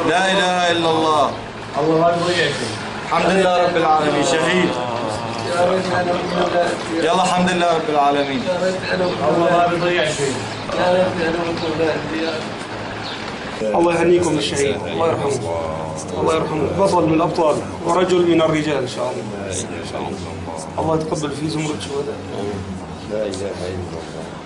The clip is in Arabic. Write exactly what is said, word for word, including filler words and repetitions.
لا اله الا الله. الله ما يضيعك. الحمد لله رب العالمين. شهيد. يلا الحمد لله رب العالمين. الله ما بيضيع شيء. الله يهنيكم بالشهيد، الله يرحمه، الله يرحمه، بطل من الابطال ورجل من الرجال ان شاء الله. الله يتقبل في زمرة شهداء. لا اله الا الله.